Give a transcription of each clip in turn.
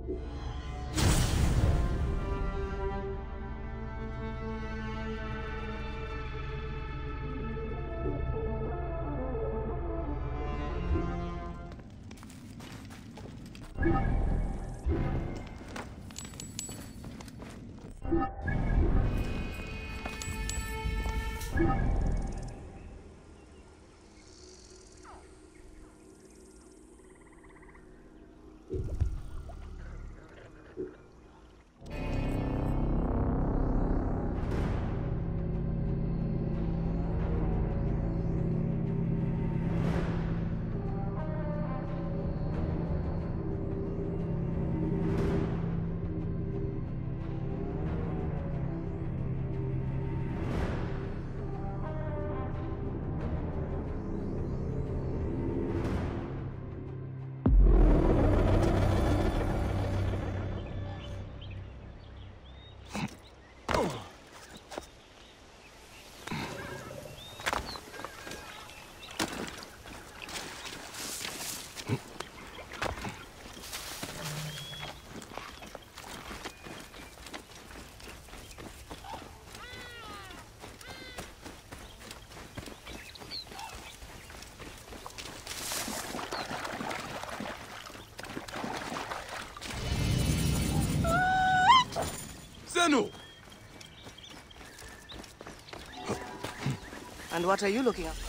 Zenu! And what are you looking at?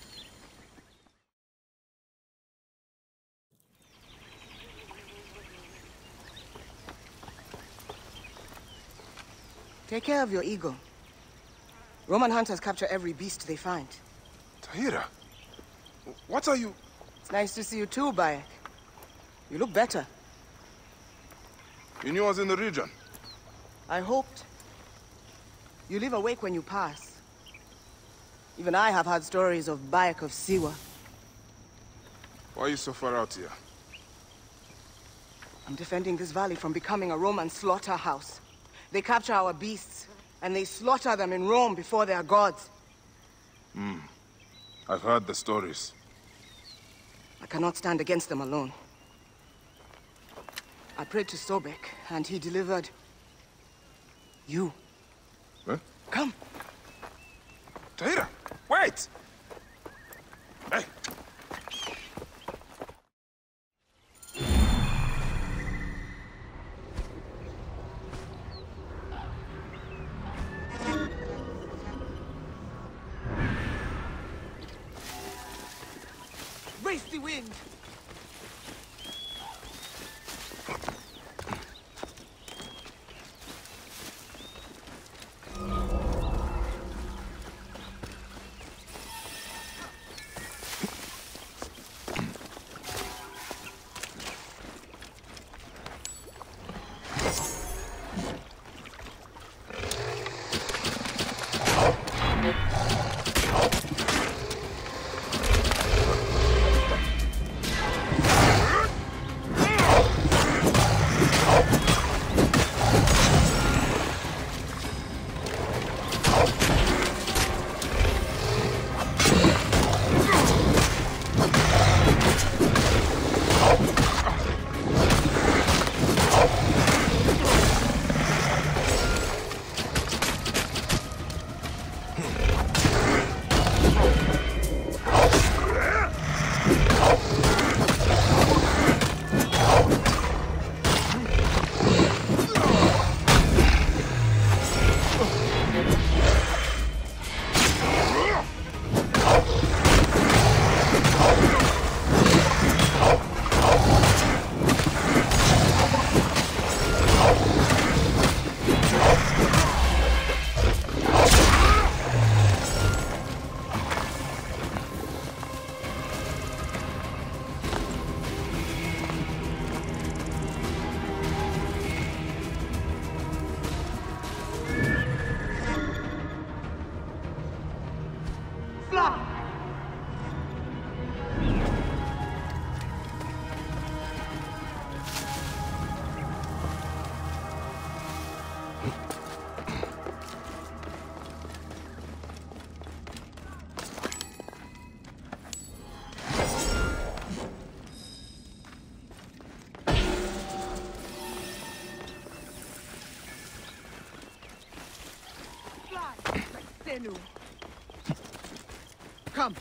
Take care of your ego. Roman hunters capture every beast they find. Tahira, what are you... It's nice to see you too, Bayek. You look better. You knew I was in the region? I hoped. You leave awake when you pass. Even I have heard stories of Bayek of Siwa. Why are you so far out here? I'm defending this valley from becoming a Roman slaughterhouse. They capture our beasts, and they slaughter them in Rome before their gods. I've heard the stories. I cannot stand against them alone. I prayed to Sobek, and he delivered... you. Huh? Come. Tahira, wait! Hey! Race the wind! Enu. Come.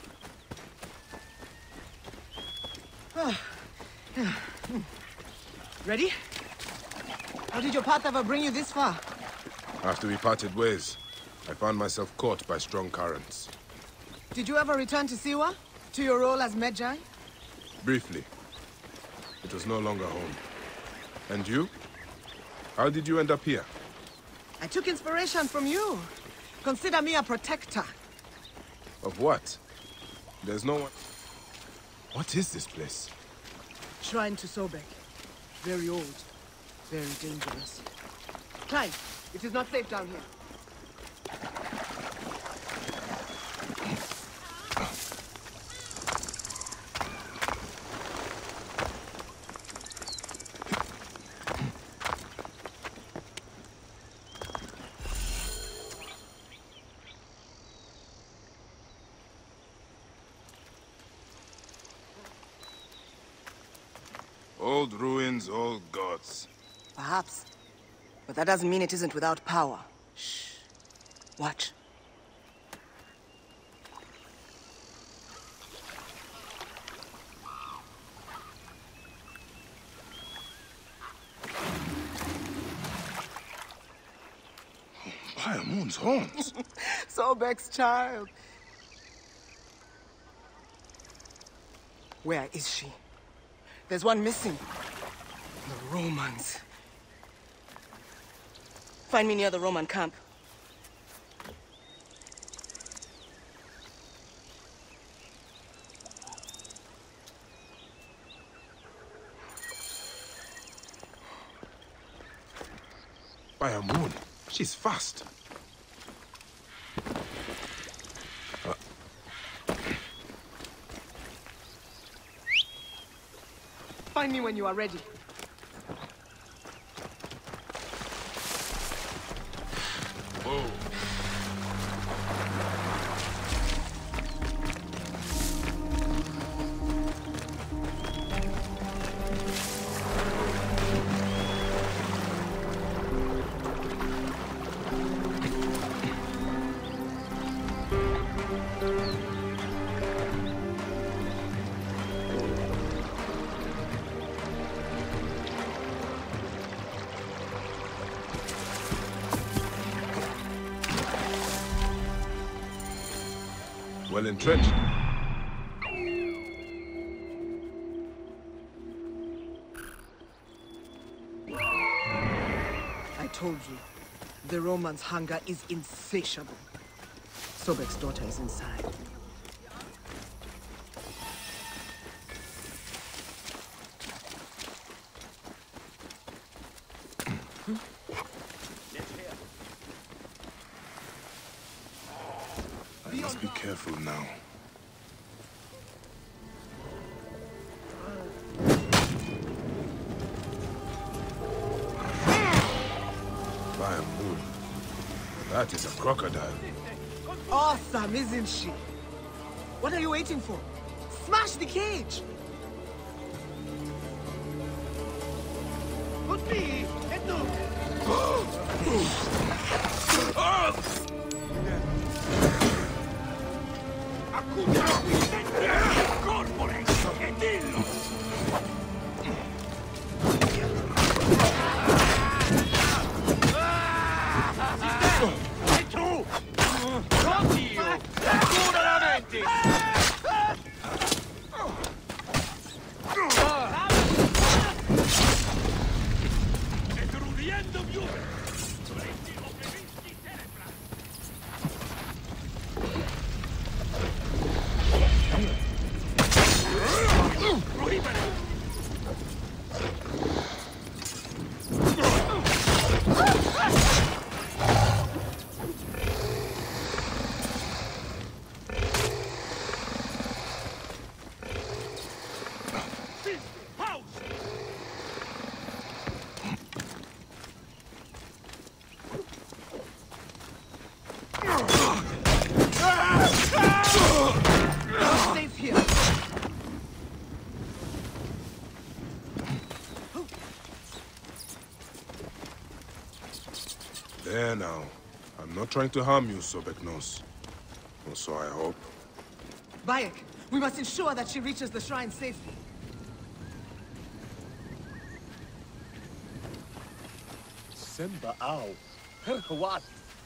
Ready? How did your path ever bring you this far? After we parted ways, I found myself caught by strong currents. Did you ever return to Siwa? To your role as Medjay? Briefly. It was no longer home. And you? How did you end up here? I took inspiration from you. Consider me a protector. Of what? There's no one... What is this place? Shrine to Sobek. Very old. Very dangerous. Climb. It is not safe down here. Old ruins, old gods. Perhaps. But that doesn't mean it isn't without power. Shh. Watch. Payamun's horns. Sobek's child. Where is she? There's one missing. The Romans. Find me near the Roman camp. Payamun, she's fast. Find me when you are ready. Whoa. Well entrenched. I told you, the Romans' hunger is insatiable. Sobek's daughter is inside. I must be careful now. Payamun. That is a crocodile. Awesome, isn't she? What are you waiting for? Smash the cage! Safe here. There now. I'm not trying to harm you, Sobeknos. Or so I hope. Bayek, we must ensure that she reaches the shrine safely. Simba Ow. What?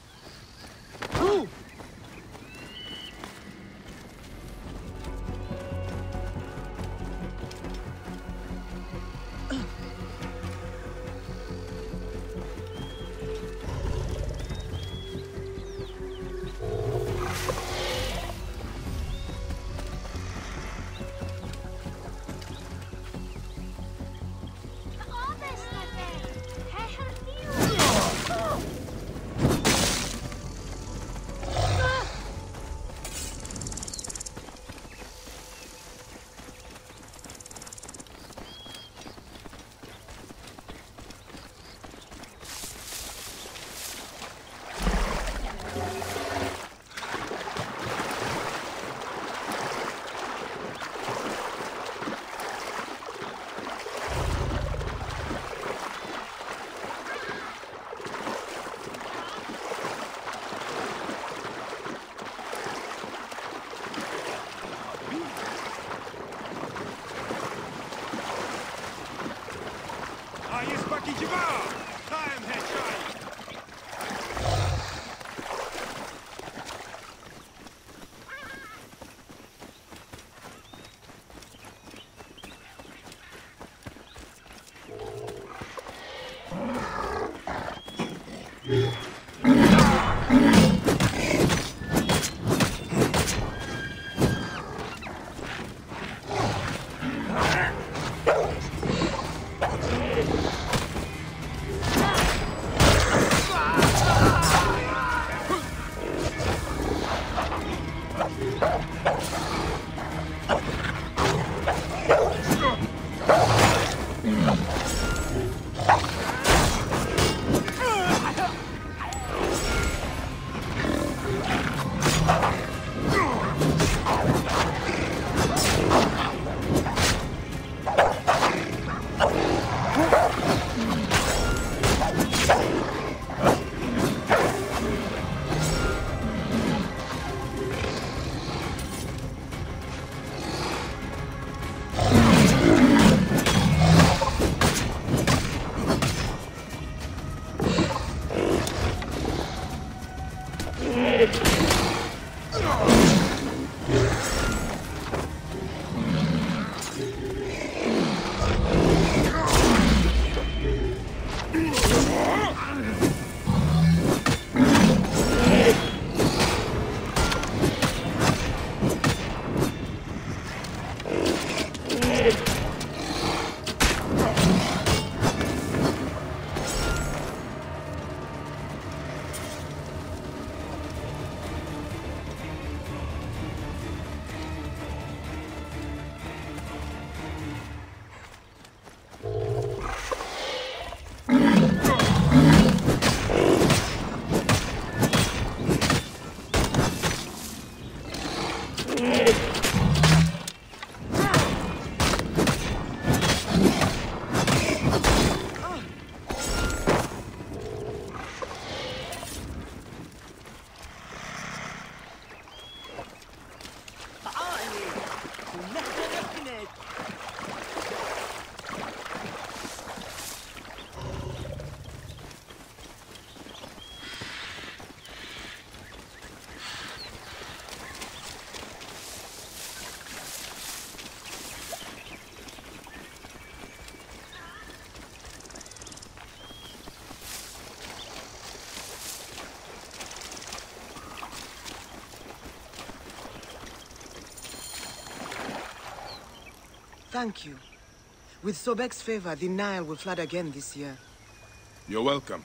Thank you. With Sobek's favor, the Nile will flood again this year. You're welcome.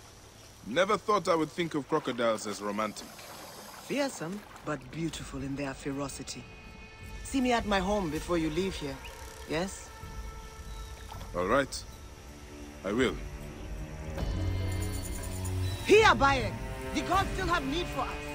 Never thought I would think of crocodiles as romantic. Fearsome, but beautiful in their ferocity. See me at my home before you leave here, yes? All right. I will. Here, Bayek! The gods still have need for us.